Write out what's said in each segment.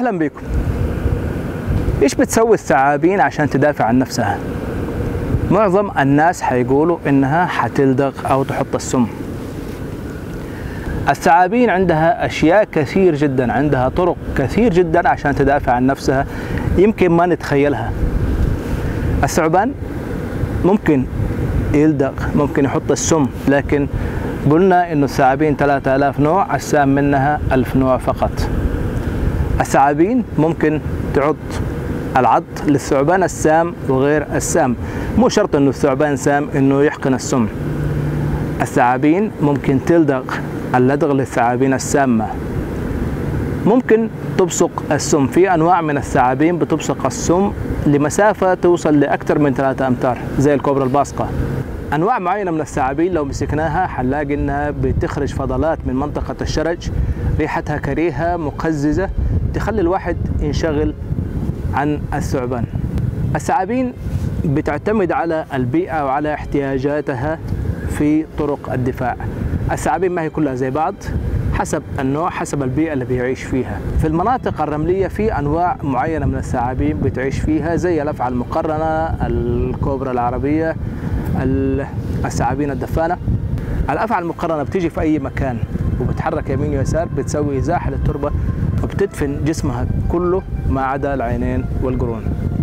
أهلا بكم. إيش بتسوي الثعابين عشان تدافع عن نفسها؟ معظم الناس حيقولوا إنها حتلدغ أو تحط السم. الثعابين عندها أشياء كثير جدا، عندها طرق كثير جدا عشان تدافع عن نفسها يمكن ما نتخيلها. الثعبان ممكن يلدغ، ممكن يحط السم، لكن قلنا إنه الثعابين 3000 نوع، السام منها 1000 نوع فقط. الثعابين ممكن تعض العض للثعبان السام وغير السام، مو شرط إنه الثعبان سام إنه يحقن السم. الثعابين ممكن تلدغ، اللدغ للثعابين السامة. ممكن تبصق السم، في أنواع من الثعابين بتبصق السم لمسافة توصل لأكثر من 3 أمتار زي الكوبرا الباصقة. أنواع معينة من الثعابين لو مسكناها حنلاقي إنها بتخرج فضلات من منطقة الشرج، ريحتها كريهة مقززة تخلي الواحد ينشغل عن الثعبان. الثعابين بتعتمد على البيئة وعلى احتياجاتها في طرق الدفاع. الثعابين ما هي كلها زي بعض، حسب النوع، حسب البيئة اللي بيعيش فيها. في المناطق الرملية في أنواع معينة من الثعابين بتعيش فيها زي الأفعى المقرنة، الكوبرا العربية، الثعابين الدفانة. الأفعى المقرنة بتيجي في أي مكان وبتحرك يمين ويسار، بتسوي إزاحة للتربة وبتدفن جسمها كله ما عدا العينين والقرون.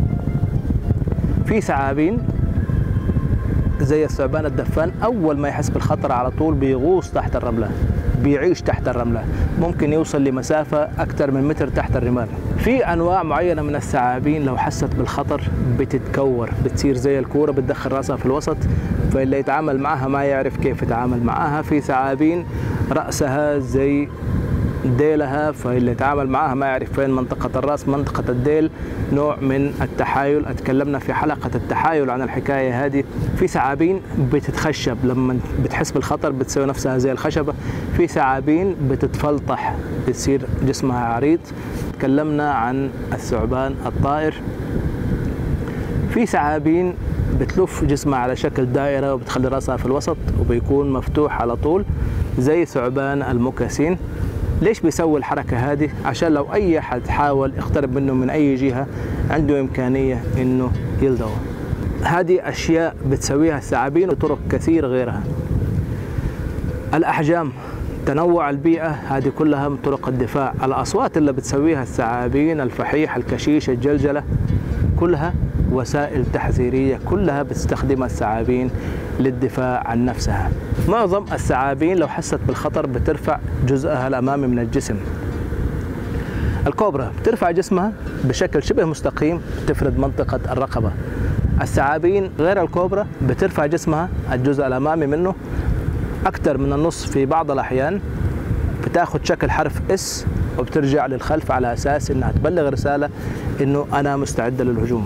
في ثعابين زي الثعبان الدفان أول ما يحس بالخطر على طول بيغوص تحت الرملة، بيعيش تحت الرملة، ممكن يوصل لمسافة أكثر من متر تحت الرمال. في أنواع معينة من الثعابين لو حست بالخطر بتتكور، بتصير زي الكورة، بتدخل رأسها في الوسط، فاللي يتعامل معها ما يعرف كيف يتعامل معها. في ثعابين رأسها زي ديلها، فاللي يتعامل معها ما يعرف فين منطقة الرأس، منطقة الديل، نوع من التحايل. اتكلمنا في حلقة التحايل عن الحكاية هذه. في ثعابين بتتخشب، لما بتحس بالخطر بتسوي نفسها زي الخشبة. في ثعابين بتتفلطح، بتصير جسمها عريض. تكلمنا عن الثعبان الطائر. في ثعابين بتلف جسمها على شكل دائرة وبتخلي رأسها في الوسط وبيكون مفتوح على طول زي ثعبان الموكاسين. ليش بيسوي الحركة هذه؟ عشان لو أي أحد حاول يقترب منه من أي جهة عنده إمكانية إنه يلدغه. هذه أشياء بتسويها الثعابين وطرق كثير غيرها. الأحجام، تنوع البيئة، هذه كلها من طرق الدفاع. الأصوات اللي بتسويها الثعابين، الفحيح، الكشيش، الجلجلة، كلها وسائل تحذيرية، كلها بتستخدمها الثعابين للدفاع عن نفسها. معظم الثعابين لو حست بالخطر بترفع جزءها الأمامي من الجسم. الكوبرا بترفع جسمها بشكل شبه مستقيم، بتفرد منطقة الرقبة. الثعابين غير الكوبرا بترفع جسمها الجزء الأمامي منه أكثر من النص في بعض الأحيان، بتاخد شكل حرف اس وبترجع للخلف على أساس إنها تبلغ رسالة إنه أنا مستعدة للهجوم.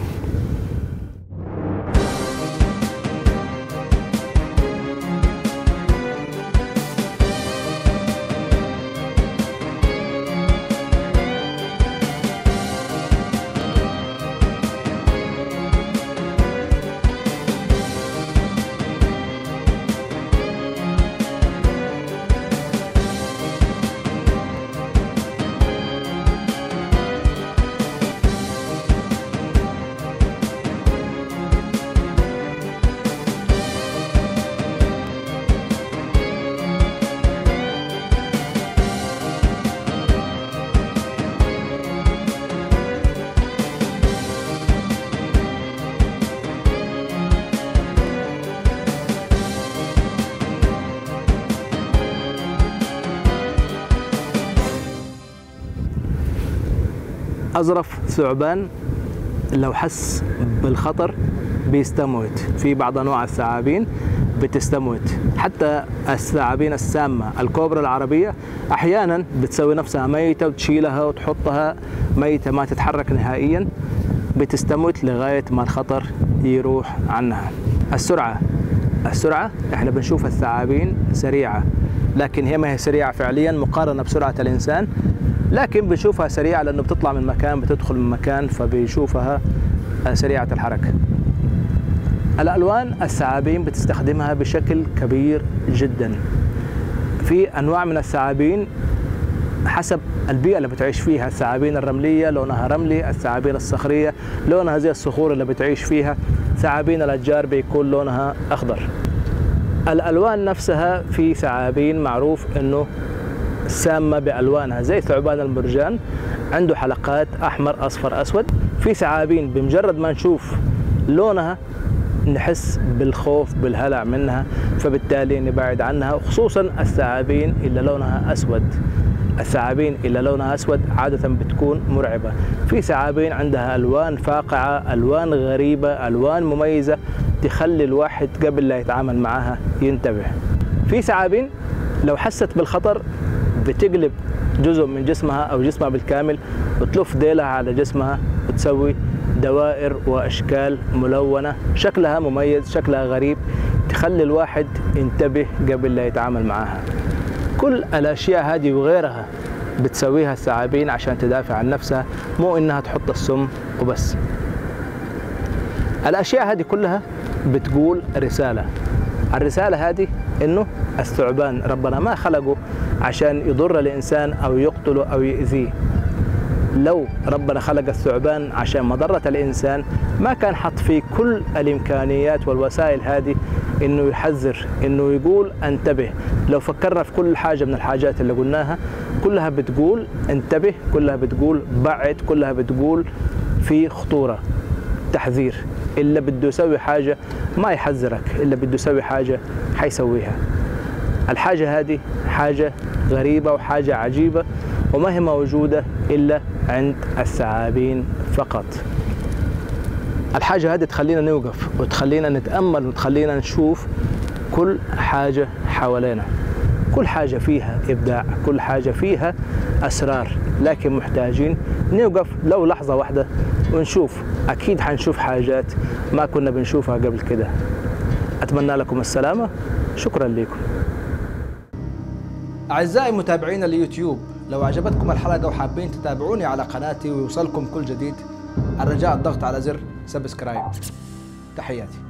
أظرف ثعبان لو حس بالخطر بيستموت. في بعض أنواع الثعابين بتستموت، حتى الثعابين السامة، الكوبرا العربية أحيانا بتسوي نفسها ميتة وتشيلها وتحطها ميتة ما تتحرك نهائيا، بتستموت لغاية ما الخطر يروح عنها. السرعة احنا بنشوف الثعابين سريعة، لكن هي ما هي سريعة فعليا مقارنة بسرعة الإنسان، لكن بنشوفها سريعة لأنه بتطلع من مكان بتدخل من مكان، فبيشوفها سريعة الحركة. الألوان الثعابين بتستخدمها بشكل كبير جدا. في أنواع من الثعابين حسب البيئة اللي بتعيش فيها. الثعابين الرملية لونها رملي، الثعابين الصخرية لونها زي الصخور اللي بتعيش فيها، ثعابين الأشجار بيكون لونها أخضر. الألوان نفسها، في ثعابين معروف إنه سامة بألوانها زي ثعبان المرجان عنده حلقات أحمر أصفر أسود. في ثعابين بمجرد ما نشوف لونها نحس بالخوف بالهلع منها، فبالتالي نبعد عنها، وخصوصا الثعابين اللي لونها أسود. الثعابين اللي لونها أسود عادة بتكون مرعبة. في ثعابين عندها ألوان فاقعة، ألوان غريبة، ألوان مميزة تخلي الواحد قبل لا يتعامل معها ينتبه. في ثعابين لو حست بالخطر بتقلب جزء من جسمها أو جسمها بالكامل وتلف ديلها على جسمها وتسوي دوائر وأشكال ملونة، شكلها مميز، شكلها غريب، تخلي الواحد ينتبه قبل لا يتعامل معها. كل الأشياء هذه وغيرها بتسويها الثعابين عشان تدافع عن نفسها، مو إنها تحط السم وبس. الأشياء هذه كلها بتقول رسالة. الرسالة هذه إنه الثعبان ربنا ما خلقه عشان يضر الإنسان أو يقتله أو يؤذيه. لو ربنا خلق الثعبان عشان مضرة الإنسان ما كان حط فيه كل الإمكانيات والوسائل هذه إنه يحذر، إنه يقول انتبه. لو فكرنا في كل حاجة من الحاجات اللي قلناها كلها بتقول انتبه، كلها بتقول بعد، كلها بتقول في خطورة، تحذير. اللي بده يسوي حاجة ما يحذرك، اللي بده يسوي حاجة حيسويها. الحاجة هذه حاجة غريبة وحاجة عجيبة وما هي موجودة إلا عند الثعابين فقط. الحاجة هذه تخلينا نوقف وتخلينا نتأمل وتخلينا نشوف كل حاجة حوالينا. كل حاجة فيها إبداع، كل حاجة فيها أسرار، لكن محتاجين نوقف لو لحظة واحدة ونشوف. أكيد حنشوف حاجات ما كنا بنشوفها قبل كده. أتمنى لكم السلامة، شكرا لكم. أعزائي متابعين اليوتيوب، لو عجبتكم الحلقة وحابين تتابعوني على قناتي ويوصلكم كل جديد، الرجاء الضغط على زر سبسكرايب. تحياتي.